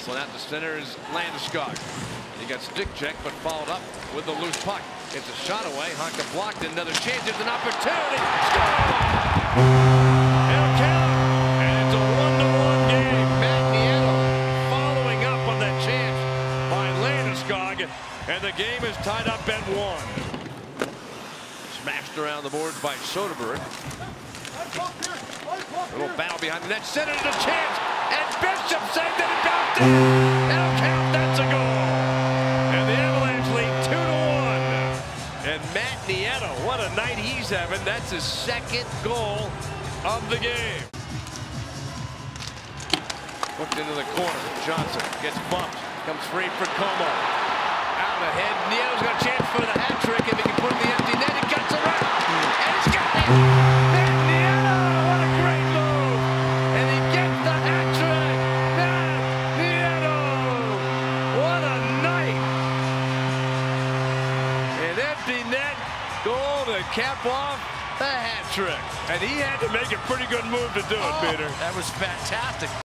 Hustling out the center is Landeskog. He got stick checked, but followed up with the loose puck. It's a shot away. Honka blocked it. Another chance. There's an opportunity. Score! It'll count. And it's a 1-1 game. Matt Nieto following up on that chance by Landeskog. And the game is tied up at 1. Smashed around the boards by Soderberg. A little battle behind the net. Centered a chance. And Bishop saved it. It bounced in. It'll count. That's a goal. And the Avalanche lead 2-1. And Matt Nieto, what a night he's having. That's his second goal of the game. Hooked into the corner. Johnson gets bumped. Comes free for Como. Out ahead. Nieto's got a chance for the hat trick. If he can put it in the empty net, he cuts around. And he's got it. Matt Nieto, what a great move. And he gets the hat trick. Matt Nieto, what a night. An empty net goal to cap off the hat trick. And he had to make a pretty good move to do it, Peter. That was fantastic.